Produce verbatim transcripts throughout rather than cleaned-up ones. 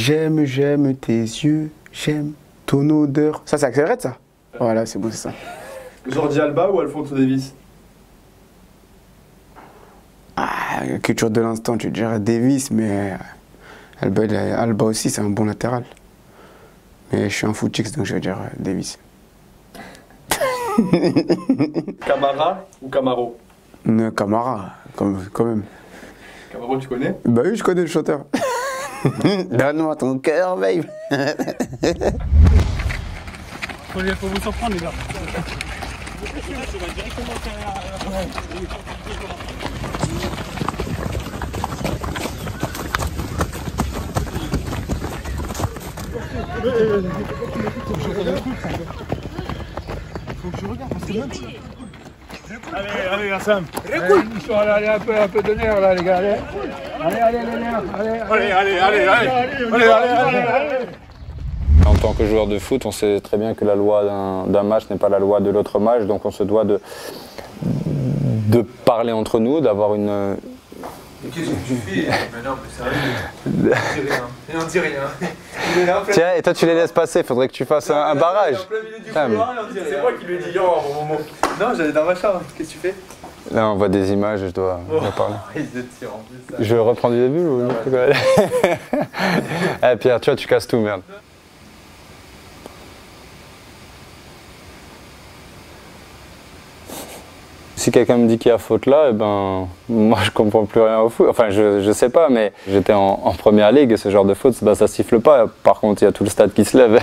J'aime, j'aime tes yeux, j'aime ton odeur. Ça, c'est Axel Red, ça? Voilà, c'est bon, c'est ça. Jordi Alba ou Alphonso Davies? Ah, culture de l'instant, tu dirais Davis, mais Alba, il a- Alba aussi, c'est un bon latéral. Mais je suis un footix, donc je vais dire Davis. Camara ou Camaro? Ne, Camara, quand, quand même. Camaro, tu connais? Bah oui, je connais le chanteur. Donne-moi ton cœur, babe. Faut, faut vous surprendre, les gars. Faut que je regarde parce que même si... Allez, allez, Gassam. Allez, allez, un peu, un peu de nerf là, les gars. Allez, allez, allez, les nerfs. Allez, allez, allez, allez, allez, allez, allez. En tant que joueur de foot, on sait très bien que la loi d'un match n'est pas la loi de l'autre match, donc on se doit de, de parler entre nous, d'avoir une... Mais qu'est-ce que tu fais? Mais non, mais sérieux, on dit rien. On dit rien. Tiens, et toi tu les laisses passer, il faudrait que tu fasses un, un barrage. C'est moi qui lui ai dit yo à un moment. Non, j'allais dans ma chambre, qu'est-ce que tu fais? Là on voit des images, je dois, je dois parler. Il se tire en plus. Ça. Je reprends du début ou non? Eh Pierre, tu vois, tu casses tout, merde. Si quelqu'un me dit qu'il y a faute là, eh ben, moi je comprends plus rien au foot. Enfin, je, je sais pas, mais j'étais en, en première ligue et ce genre de faute, ben, ça siffle pas. Par contre, il y a tout le stade qui se lève.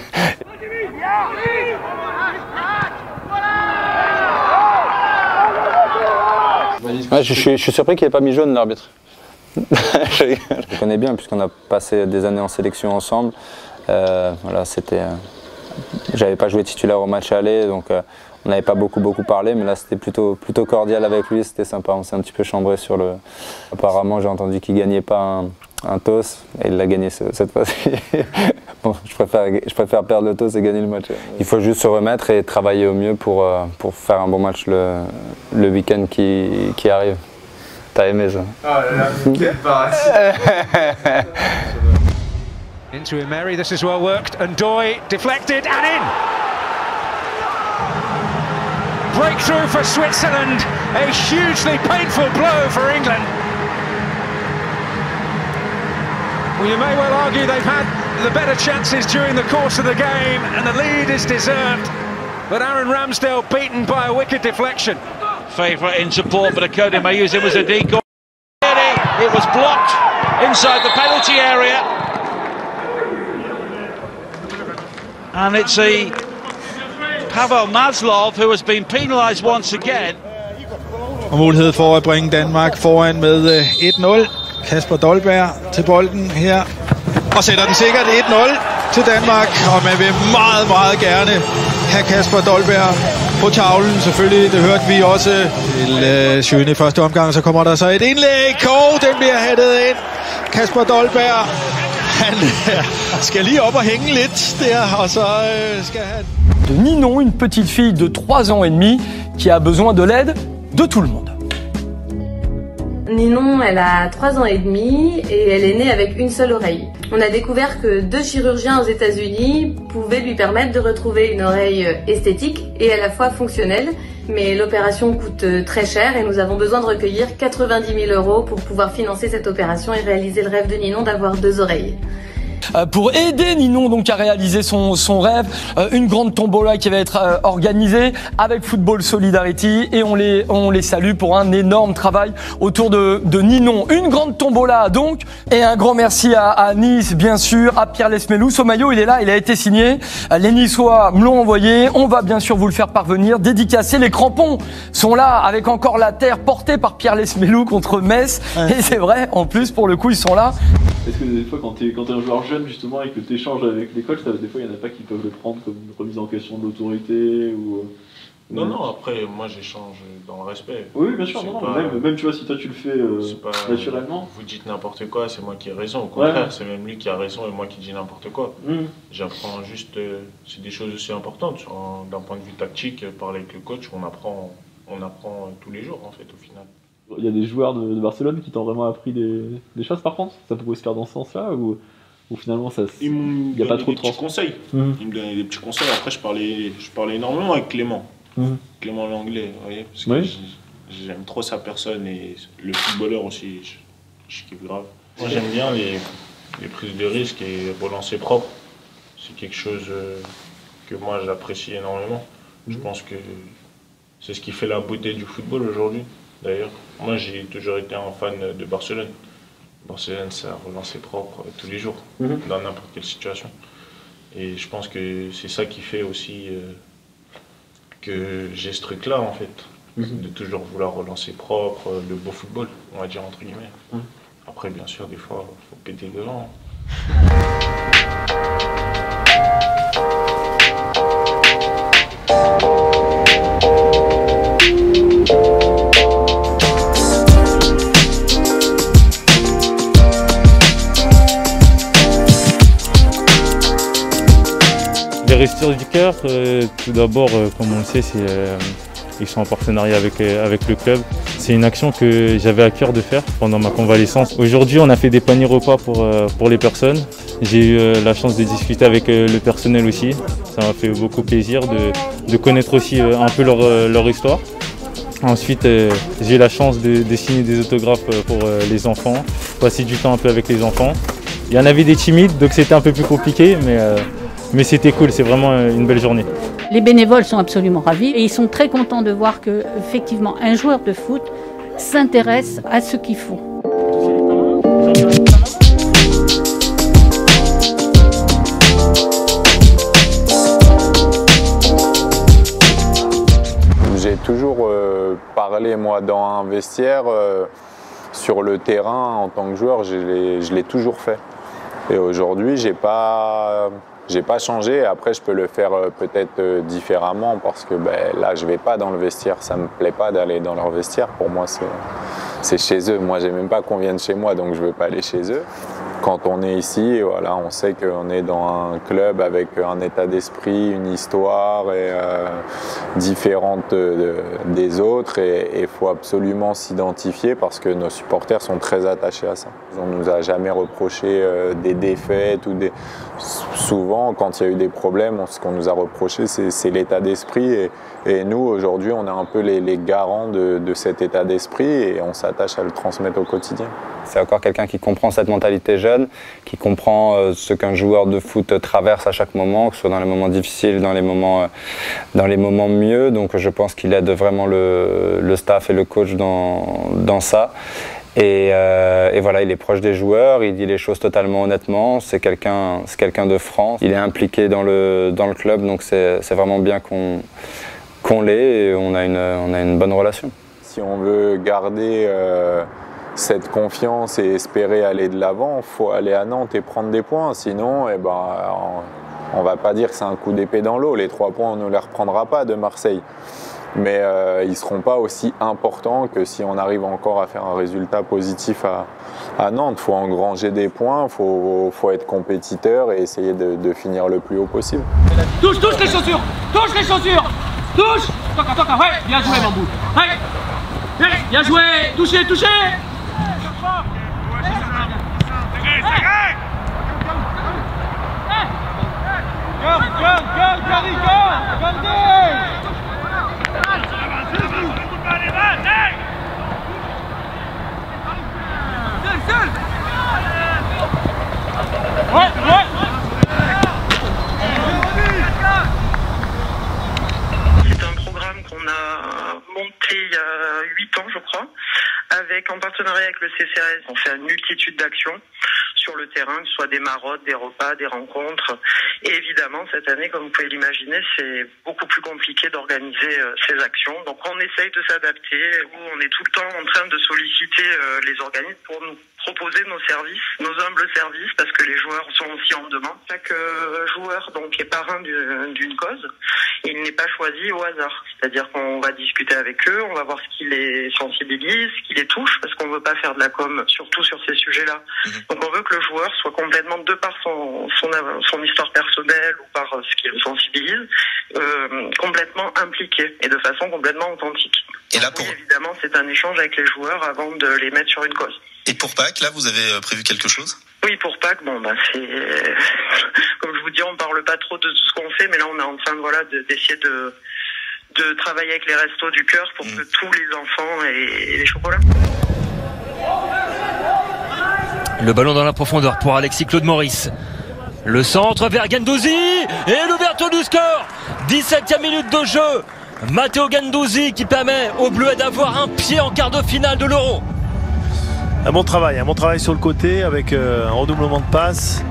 Ouais, je, je, je suis surpris qu'il n'ait pas mis jaune, l'arbitre. Je le connais bien puisqu'on a passé des années en sélection ensemble. Euh, voilà, c'était, euh, j'avais pas joué titulaire au match aller, donc euh, on n'avait pas beaucoup beaucoup parlé, mais là c'était plutôt plutôt cordial avec lui, c'était sympa. On s'est un petit peu chambré sur le. Apparemment, j'ai entendu qu'il gagnait pas un, un toss et il l'a gagné ce, cette fois-ci. Bon, je préfère je préfère perdre le toss et gagner le match. Il faut juste se remettre et travailler au mieux pour euh, pour faire un bon match le le week-end qui qui arrive. T'as aimé ça? Oh là là, quel paradis. Into Emery, this is well worked, and Doy deflected and in! Breakthrough for Switzerland, a hugely painful blow for England. Well, you may well argue they've had the better chances during the course of the game, and the lead is deserved. But Aaron Ramsdale beaten by a wicked deflection. Favourite in support, but Akode may use him as a decoy. It was blocked inside the penalty area. And it's a Pavel Maslov who has been penalised once again. Og mulighed for at bringe Danmark foran med et nul. Kasper Dolberg til bolden her. Og sætter den sikkert et nul til Danmark. Og man vil meget, meget gerne have Kasper Dolberg på tavlen. Selvfølgelig, det hørte vi også til øh, Schöne i første omgang. Så kommer der så et indlæg. Og den bliver hættet ind. Kasper Dolberg, han skal lige op og hænge lidt der. Og så øh, skal han... De Ninon, une petite fille de trois ans et demi qui a besoin de l'aide de tout le monde. Ninon, elle a trois ans et demi et elle est née avec une seule oreille. On a découvert que deux chirurgiens aux États-Unis pouvaient lui permettre de retrouver une oreille esthétique et à la fois fonctionnelle. Mais l'opération coûte très cher et nous avons besoin de recueillir quatre-vingt-dix mille euros pour pouvoir financer cette opération et réaliser le rêve de Ninon d'avoir deux oreilles. Euh, pour aider Ninon donc à réaliser son, son rêve, euh, une grande tombola qui va être euh, organisée avec Football Solidarity et on les, on les salue pour un énorme travail autour de, de Ninon. Une grande tombola donc et un grand merci à, à Nice bien sûr, à Pierre Lesmelou. Ce maillot il est là, il a été signé, euh, les Niçois me l'ont envoyé, on va bien sûr vous le faire parvenir, dédicacé, les crampons sont là avec encore la terre portée par Pierre Lesmelou contre Metz ouais. Et c'est vrai en plus pour le coup ils sont là. Est-ce que des fois quand tu es, quand t'es un joueur jeune justement et que tu échanges avec les coachs, ça, des fois il y en a pas qui peuvent le prendre comme une remise en question de l'autorité ou... Non, non, après moi j'échange dans le respect. Oui, bien sûr, non, non, pas... même, même tu vois si toi tu le fais euh, pas... naturellement. Vous dites n'importe quoi, c'est moi qui ai raison, au contraire, ouais. C'est même lui qui a raison et moi qui dis n'importe quoi. Mm. J'apprends juste, euh, c'est des choses aussi importantes, d'un point de vue tactique, parler avec le coach, on apprend, on apprend tous les jours en fait au final. Il y a des joueurs de, de Barcelone qui t'ont vraiment appris des, des choses par contre? Ça pourrait se faire dans ce sens-là ou... Ou finalement, ça, il n'y a pas trop de petits conseils. Mmh. Il me donnait des petits conseils. Après, je parlais, je parlais énormément avec Clément. Mmh. Clément Langlais, vous voyez, parce que oui. J'aime trop sa personne et le footballeur aussi, je, je kiffe grave. Moi, j'aime bien les, les prises de risques et relancer propre. C'est quelque chose que moi, j'apprécie énormément. Mmh. Je pense que c'est ce qui fait la beauté du football aujourd'hui. D'ailleurs, moi, j'ai toujours été un fan de Barcelone. Barcelone, ça relance propre tous les jours, mmh. dans n'importe quelle situation. Et je pense que c'est ça qui fait aussi euh, que j'ai ce truc-là, en fait. Mmh. De toujours vouloir relancer propre, le beau football, on va dire entre guillemets. Mmh. Après, bien sûr, des fois, il faut péter devant. Les Restos du Cœur, euh, tout d'abord, euh, comme on le sait, c'est, euh, ils sont en partenariat avec, euh, avec le club. C'est une action que j'avais à cœur de faire pendant ma convalescence. Aujourd'hui, on a fait des paniers repas pour, euh, pour les personnes. J'ai eu euh, la chance de discuter avec euh, le personnel aussi. Ça m'a fait beaucoup plaisir de, de connaître aussi euh, un peu leur, euh, leur histoire. Ensuite, euh, j'ai eu la chance de, de signer des autographes pour euh, les enfants, passer du temps un peu avec les enfants. Il y en avait des timides, donc c'était un peu plus compliqué, mais... Euh, Mais c'était cool, c'est vraiment une belle journée. Les bénévoles sont absolument ravis et ils sont très contents de voir que, effectivement, un joueur de foot s'intéresse à ce qu'il faut. J'ai toujours euh, parlé, moi, dans un vestiaire, euh, sur le terrain, en tant que joueur, je l'ai toujours fait. Et aujourd'hui, j'ai pas... J'ai pas changé, après je peux le faire peut-être différemment parce que ben, là je vais pas dans le vestiaire, ça me plaît pas d'aller dans leur vestiaire, pour moi c'est chez eux, moi j'aime même pas qu'on vienne chez moi donc je veux pas aller chez eux. Quand on est ici, voilà, on sait qu'on est dans un club avec un état d'esprit, une histoire et, euh, différente de, des autres et il faut absolument s'identifier parce que nos supporters sont très attachés à ça. On ne nous a jamais reproché euh, des défaites ou des... Souvent, quand il y a eu des problèmes, ce qu'on nous a reproché, c'est l'état d'esprit et, et nous, aujourd'hui, on est un peu les, les garants de, de cet état d'esprit et on s'attache à le transmettre au quotidien. C'est encore quelqu'un qui comprend cette mentalité jeune, qui comprend euh, ce qu'un joueur de foot traverse à chaque moment, que ce soit dans les moments difficiles, dans les moments, euh, dans les moments mieux. Donc je pense qu'il aide vraiment le, le staff et le coach dans, dans ça. Et, euh, et voilà, il est proche des joueurs, il dit les choses totalement honnêtement, c'est quelqu'un c'est quelqu'un de franc. Il est impliqué dans le, dans le club, donc c'est vraiment bien qu'on qu'on l'ait et on a, une, on a une bonne relation. Si on veut garder euh, cette confiance et espérer aller de l'avant, il faut aller à Nantes et prendre des points, sinon eh ben, on ne va pas dire que c'est un coup d'épée dans l'eau, les trois points on ne les reprendra pas de Marseille. Mais euh, ils ne seront pas aussi importants que si on arrive encore à faire un résultat positif à, à Nantes. Il faut engranger des points, il faut, faut être compétiteur et essayer de, de finir le plus haut possible. Touche, touche les chaussures, touche les chaussures, touche. Toca, toca, ouais, bien joué Bambou. Ouais, bien joué, touchez, touchez. Go, go, go, Gary, go, go, Ouais, ouais. C'est un programme qu'on a monté il y a huit ans, je crois, avec en partenariat avec le C C A S. On fait une multitude d'actions sur le terrain, que ce soit des maraudes, des repas, des rencontres. Et évidemment, cette année, comme vous pouvez l'imaginer, c'est beaucoup plus compliqué d'organiser euh, ces actions. Donc on essaye de s'adapter, on est tout le temps en train de solliciter euh, les organismes pour nous proposer nos services, nos humbles services, parce que les joueurs sont aussi en demande. Chaque euh, joueur donc est parrain d'une cause, et il n'est pas choisi au hasard. C'est-à-dire qu'on va discuter avec eux, on va voir ce qui les sensibilise, ce qui les touche, parce qu'on veut pas faire de la com, surtout sur ces sujets-là. Donc on veut que le joueur soit complètement, de par son, son, son histoire personnelle ou par ce qui le sensibilise, euh, complètement impliqué et de façon complètement authentique. Et là, pour... Oui, évidemment, c'est un échange avec les joueurs avant de les mettre sur une cause. Et pour Pâques, là, vous avez prévu quelque chose ? Oui, pour Pâques, bon, bah, c'est, comme je vous dis, on parle pas trop de tout ce qu'on fait, mais là, on est en train de, voilà, de, d'essayer de, de travailler avec les restos du cœur pour que tous les enfants aient les chocolats. Le ballon dans la profondeur pour Alexis Claude Maurice. Le centre vers Guendouzi et l'ouverture du score. dix-septième minute de jeu. Matteo Guendouzi qui permet aux Bleus d'avoir un pied en quart de finale de l'Euro. Un bon travail, un bon travail sur le côté avec euh, un redoublement de passes.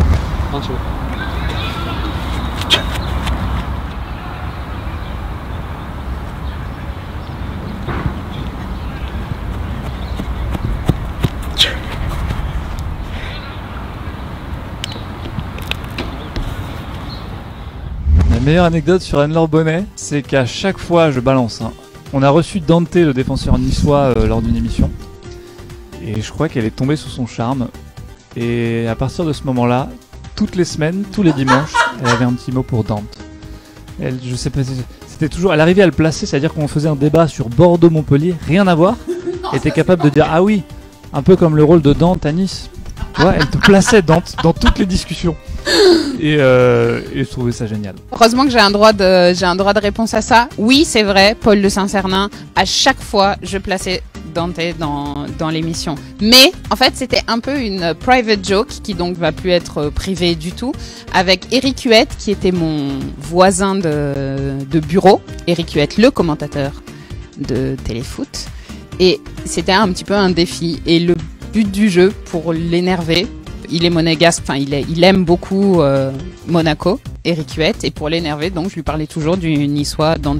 La meilleure anecdote sur Anne-Laure Bonnet, c'est qu'à chaque fois, je balance, hein, on a reçu Dante, le défenseur niçois, euh, lors d'une émission. Et je crois qu'elle est tombée sous son charme. Et à partir de ce moment-là, toutes les semaines, tous les dimanches, elle avait un petit mot pour Dante. Elle, je sais pas, c'était toujours, elle arrivait à le placer, c'est-à-dire qu'on faisait un débat sur Bordeaux-Montpellier, rien à voir. Elle était capable de dire ah oui, un peu comme le rôle de Dante à Nice. Tu vois, elle te plaçait Dante dans toutes les discussions. Et, euh, et je trouvais ça génial. Heureusement que j'ai un droit de, j'ai un droit de réponse à ça. Oui, c'est vrai, Paul de Saint-Cernin, à chaque fois, je plaçais Dante dans, dans l'émission. Mais, en fait, c'était un peu une private joke, qui donc va plus être privée du tout, avec Eric Huette, qui était mon voisin de, de bureau. Eric Huette, le commentateur de Téléfoot. Et c'était un petit peu un défi. Et le but du jeu, pour l'énerver, il est monégasque, enfin il, est, il aime beaucoup euh, Monaco, Eric Huette, et pour l'énerver, donc je lui parlais toujours du niçois Dante.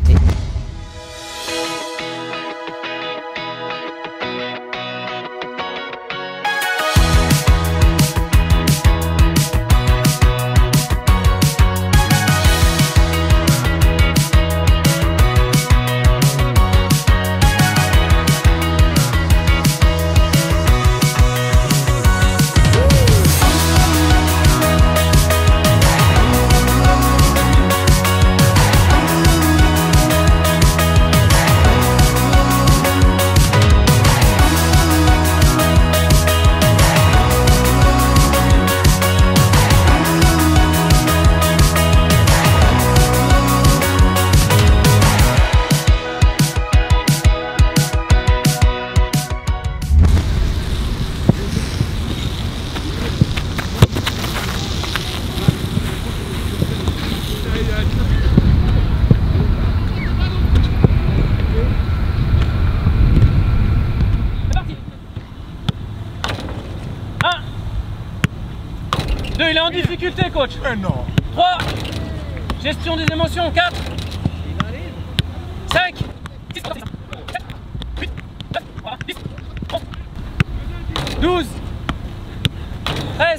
deux, il est en difficulté, coach. Mais non. trois, gestion des émotions. quatre, cinq, six, sept, huit, neuf, dix, onze, douze, treize.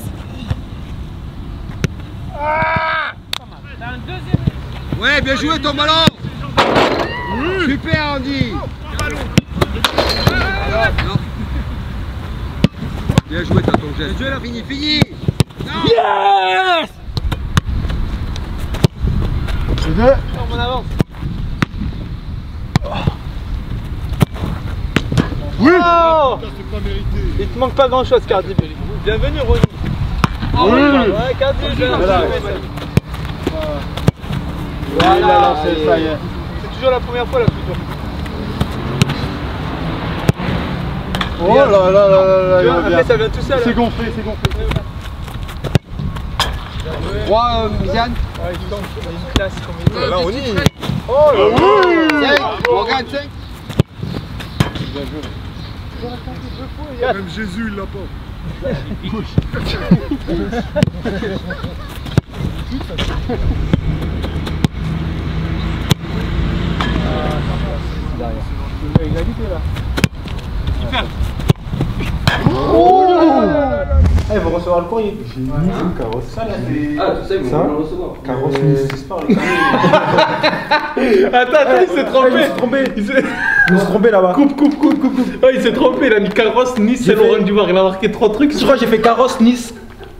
Ah, t'as un deuxième. Ouais, bien joué ton ballon. Mmh. Super, Andy. Alors, non. Bien joué, t'as ton geste. Bien joué, là, fini, fini. Non. Yes. C'est deux. On avance. Oui. Oh, il te manque pas grand chose, Cardi. Bienvenue, Ronny. Oh, oui. Ouais, Cardi, je voilà. Voilà, il a lancé, ça y est. C'est toujours la première fois là plutôt. Oh là là là là là. Après ça vient tout seul. C'est gonflé, c'est gonflé. trois, Miziane. Ouais, il tente, il a une classe comme il est. Là, on y. Oh là là. cinq, Morgane, cinq. Bien joué. Même Jésus, il l'a pas. Égalité là. Super. Oh, eh, vous recevoir le courrier. J'ai mis un carrosse. Ça, là, c'est. Ah, tu sais, vous allez le recevoir. Carrosse, Attends, attends, il s'est trompé. Il s'est trompé. Il s'est trompé là-bas. Coupe, coupe, coupe, coupe, coupe. Oh, il s'est trompé, il a mis carrosse, Nice, c'est Laurent Duvoir. Il a marqué trois trucs. Je crois que j'ai fait carrosse, Nice.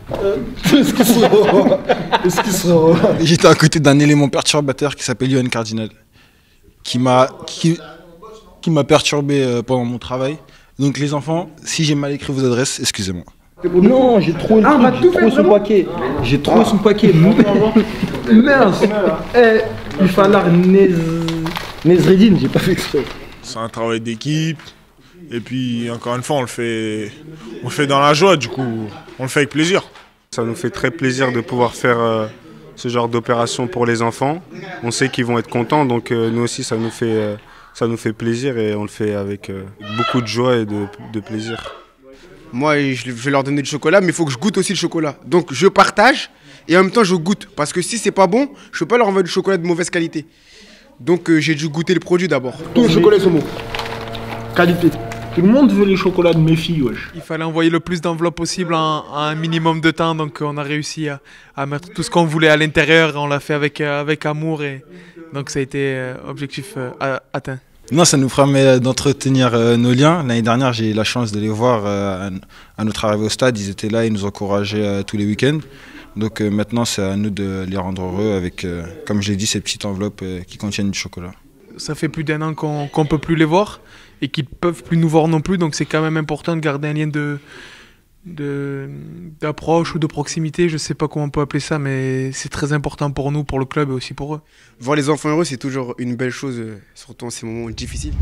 J'étais à côté d'un élément perturbateur qui s'appelle Johan Cardinal, qui m'a qui, qui m'a perturbé pendant mon travail. Donc les enfants, si j'ai mal écrit vos adresses, excusez-moi. Non, j'ai trouvé le ah, truc, j'ai trouvé son paquet. J'ai trouvé ah. son paquet. Mince. Eh, il fallait Nez... Nezredine, j'ai pas fait exprès. C'est un travail d'équipe. Et puis, encore une fois, on le fait, on le fait dans la joie, du coup, on le fait avec plaisir. Ça nous fait très plaisir de pouvoir faire euh, ce genre d'opération pour les enfants. On sait qu'ils vont être contents, donc euh, nous aussi, ça nous fait, euh, ça nous fait plaisir et on le fait avec euh, beaucoup de joie et de, de plaisir. Moi, je vais leur donner du chocolat, mais il faut que je goûte aussi le chocolat. Donc, je partage et en même temps, je goûte. Parce que si c'est pas bon, je peux pas leur envoyer du chocolat de mauvaise qualité. Donc, euh, j'ai dû goûter le produit d'abord. Tout le chocolat est bon. Qualité. Tout le monde veut les chocolats de mes filles, wesh. Il fallait envoyer le plus d'enveloppes possible en, en un minimum de temps, donc on a réussi à, à mettre tout ce qu'on voulait à l'intérieur. On l'a fait avec, euh, avec amour et donc ça a été euh, objectif euh, à, atteint. Non, ça nous permet d'entretenir euh, nos liens. L'année dernière, j'ai eu la chance de les voir euh, à, à notre arrivée au stade. Ils étaient là, ils nous encourageaient euh, tous les week-ends. Donc euh, maintenant, c'est à nous de les rendre heureux avec, euh, comme je l'ai dit, ces petites enveloppes euh, qui contiennent du chocolat. Ça fait plus d'un an qu'on qu'on peut plus les voir et qu'ils peuvent plus nous voir non plus, donc c'est quand même important de garder un lien de d'approche ou de proximité, je sais pas comment on peut appeler ça, mais c'est très important pour nous, pour le club et aussi pour eux. Voir les enfants heureux, c'est toujours une belle chose, surtout en ces moments difficiles.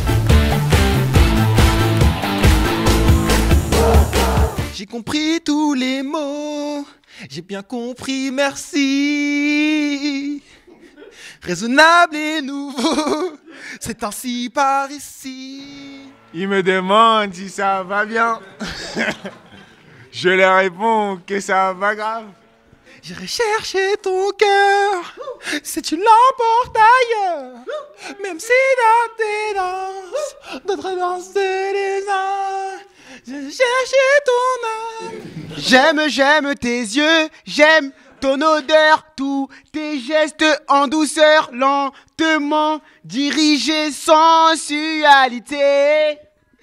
J'ai compris tous les mots, j'ai bien compris, merci. Raisonnable et nouveau, c'est ainsi par ici. Ils me demandent si ça va bien. Je leur réponds que ça va grave. J'irai chercher ton cœur si tu l'emportes ailleurs. Même si dans tes danses, d'autres dansent les uns. J'irai chercher ton âme. J'aime, j'aime tes yeux, j'aime ton odeur, tous tes gestes en douceur, lentement dirigés, sensualité.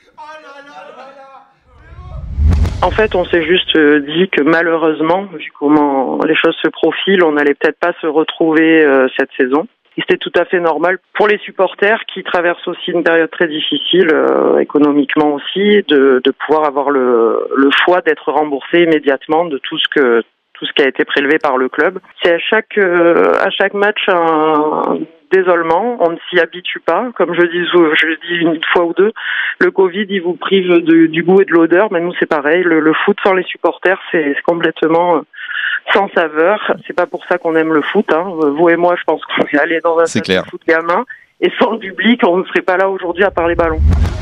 En fait, on s'est juste dit que malheureusement, vu comment les choses se profilent, on n'allait peut-être pas se retrouver euh, cette saison. Et c'était tout à fait normal pour les supporters qui traversent aussi une période très difficile, euh, économiquement aussi, de, de pouvoir avoir le, le choix d'être remboursé immédiatement de tout ce que tout ce qui a été prélevé par le club. C'est à chaque euh, à chaque match un désolement, on ne s'y habitue pas. Comme je dis, je dis une fois ou deux, le Covid, il vous prive de, du goût et de l'odeur, mais nous c'est pareil. Le, le foot sans les supporters, c'est complètement sans saveur. C'est pas pour ça qu'on aime le foot. Hein. Vous et moi, je pense qu'on est allés dans un stade de foot gamin, et sans le public, on ne serait pas là aujourd'hui à parler ballon.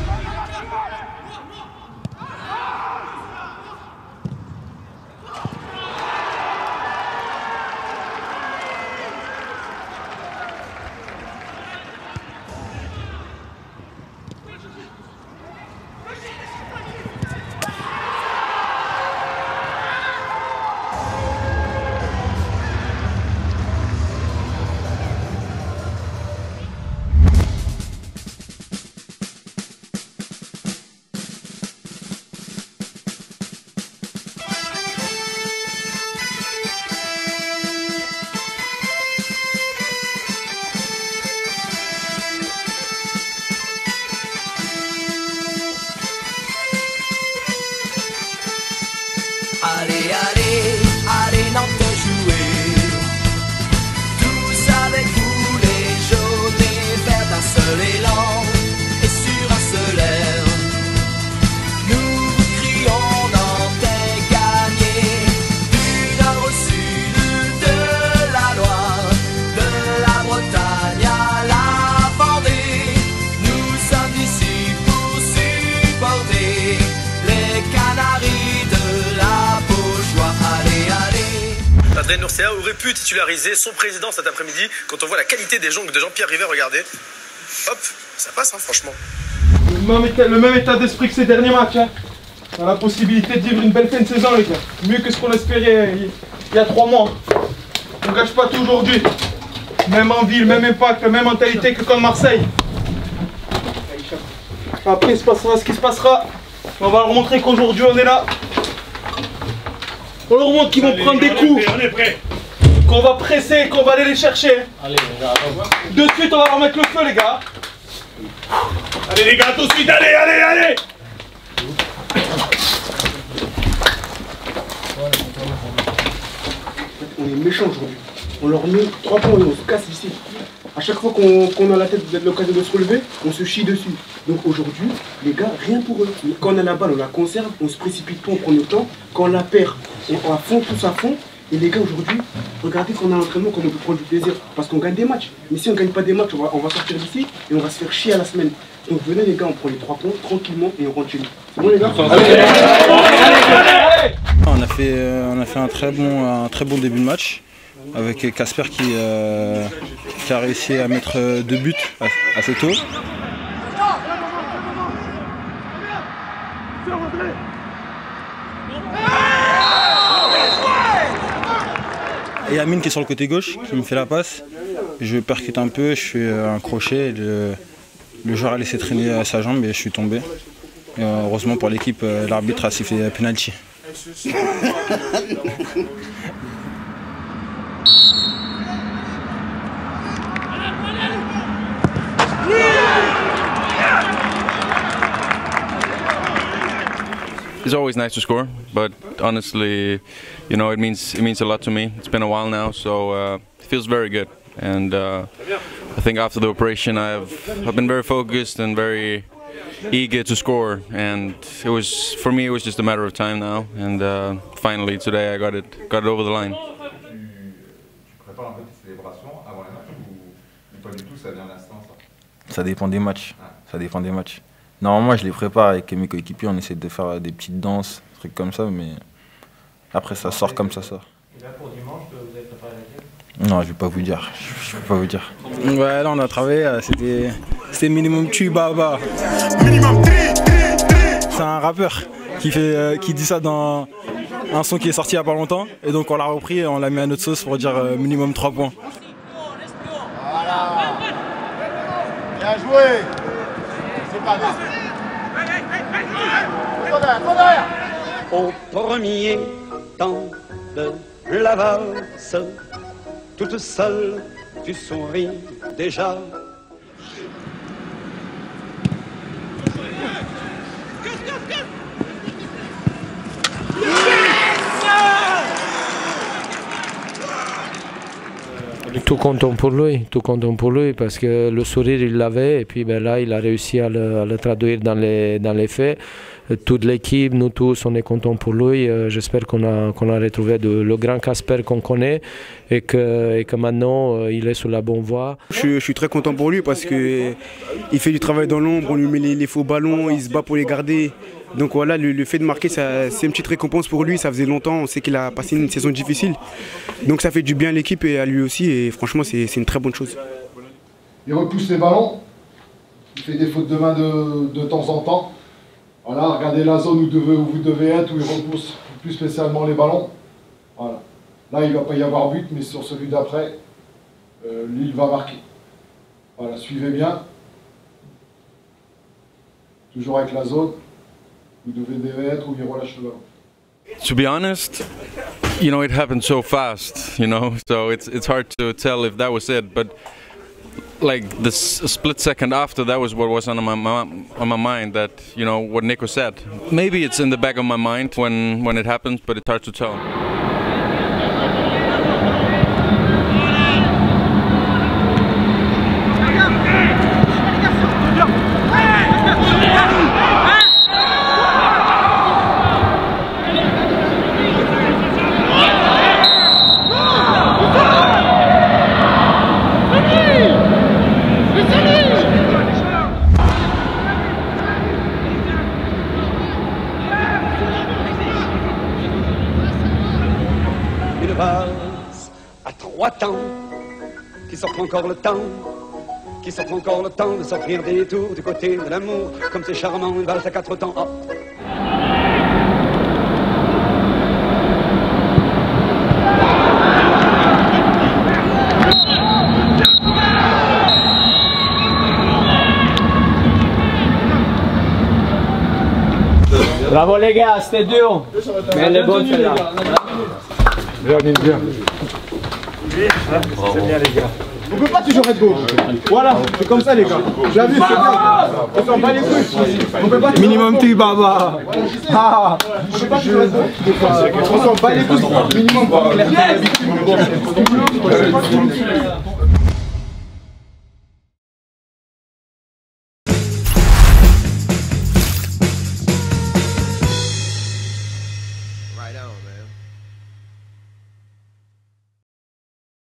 Allez, allez, allez Nantes jouer. Tous avec vous les jaunes et verts d'un seul élan et sur un seul air. Nous vous crions Nantais gagné du nord au sud de la Loire, de la Bretagne à la Vendée. Nous sommes ici pour supporter les Canaries de la Adrien Urcea aurait pu titulariser son président cet après-midi. Quand on voit la qualité des jongles de Jean-Pierre Rivet, regardez. Hop, ça passe, hein, franchement. Le même état, le même état d'esprit que ces derniers matchs. Hein. On a la possibilité de vivre une belle fin de saison, les gars. Mieux que ce qu'on espérait il, il y a trois mois. On ne gâche pas tout aujourd'hui. Même envie, le même impact, la même mentalité que contre Marseille. Après, il se passera ce qui se passera. On va leur montrer qu'aujourd'hui, on est là. On leur montre qu'ils vont prendre des coups, qu'on va presser, qu'on va aller les chercher. Allez, les gars, de suite, on va leur mettre le feu, les gars. Allez, les gars, tout de suite, allez, allez, allez. on est méchants aujourd'hui. On leur met trois points et on se casse ici. À chaque fois qu'on qu a la tête l'occasion de se relever, on se chie dessus. Donc aujourd'hui, les gars, rien pour eux. Quand on a la balle, on la conserve, on se précipite pas, on prend le temps. Quand on la perd, on va fond, tous à fond. Et les gars, aujourd'hui, regardez qu'on a l'entraînement, qu'on peut prendre du plaisir. Parce qu'on gagne des matchs. Mais si on ne gagne pas des matchs, on va, on va sortir d'ici et on va se faire chier à la semaine. Donc venez les gars, on prend les trois points tranquillement et on rentre chez nous. C'est bon les gars? On a fait, on a fait un, très bon, un très bon début de match. Avec Casper qui, euh, qui a réussi à mettre deux buts assez tôt. Et Amine qui est sur le côté gauche, qui me fait la passe. Je percute un peu, je fais un crochet. Le, le joueur a laissé traîner sa jambe et je suis tombé. Et heureusement pour l'équipe, l'arbitre a sifflé penalty. It's always nice to score, but honestly, you know, it means it means a lot to me. It's been a while now, so uh, it feels very good. And uh, I think after the operation, I've I've been very focused and very eager to score. And it was for me, it was just a matter of time now. And uh, finally today, I got it got it over the line. Ça dépend des matchs. Ça dépend des matchs. Normalement, je les prépare avec mes coéquipiers, on essaie de faire des petites danses, des trucs comme ça, mais après ça sort comme ça sort. Et là pour dimanche, vous avez préparé laquelle? Non, je vais pas vous dire. Je vais pas vous dire. Ouais, là on a travaillé, c'était c'était minimum tu baba. Minimum tri tri tri. C'est un rappeur qui fait euh, qui dit ça dans un son qui est sorti il y a pas longtemps, et donc on l'a repris et on l'a mis à notre sauce pour dire euh, minimum trois points. Voilà. Bien joué. C'est pas grave. Au premier temps de la valse, toute seule, tu souris déjà. Tout content pour lui, tout content pour lui parce que le sourire il l'avait et puis ben là il a réussi à le, à le traduire dans les, dans les faits. Toute l'équipe, nous tous, on est contents pour lui. J'espère qu'on a, qu'on a retrouvé de, le grand Casper qu'on connaît et que, et que maintenant il est sur la bonne voie. Je, je suis très content pour lui parce qu'il fait du travail dans l'ombre, on lui met les, les faux ballons, il se bat pour les garder. Donc voilà, le, le fait de marquer, c'est une petite récompense pour lui. Ça faisait longtemps, on sait qu'il a passé une saison difficile. Donc ça fait du bien à l'équipe et à lui aussi. Et franchement, c'est une très bonne chose. Il repousse les ballons. Il fait des fautes de main de, de temps en temps. Voilà, regardez la zone où, devez, où vous devez être, où il repousse plus spécialement les ballons. Voilà. Là, il ne va pas y avoir but, mais sur celui d'après, euh, Lille va marquer. Voilà, suivez bien. Toujours avec la zone. Vous devez être où il relâche le ballon. To be honest, you know, it happened so fast, you know, so it's it's hard to tell if that was it, but like the split second after, that was what was on my on my mind. That, you know, what Nico said. Maybe it's in the back of my mind when when it happens, but it's hard to tell. À trois temps, qui s'offre encore le temps, qui s'offre encore le temps de s'offrir des tours du côté de l'amour, comme c'est charmant, une valse à quatre temps. Oh. Bravo les gars, c'était dur. Mais elle est bonne celle-là. Bien, bien. C'est bien les gars. On peut pas toujours être beau. Voilà, c'est comme ça les gars. Tu l'as vu, c'est bien. On s'en bat les couilles. On peut pas Minimum tu baba. Ah, on peut pas toujours être beau. On s'en bat les couilles. Minimum. Right on, man.